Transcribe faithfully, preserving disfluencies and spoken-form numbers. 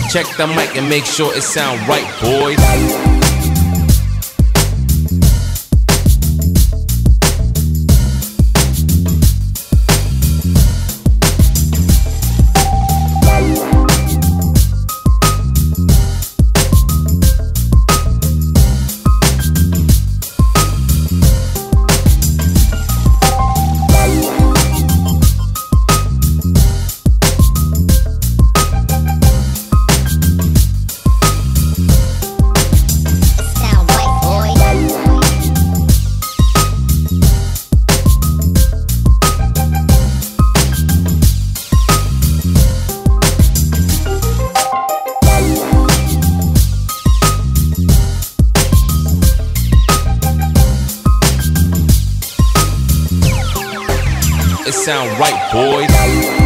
Check the mic and make sure it sound right, boys. It sound right, boys.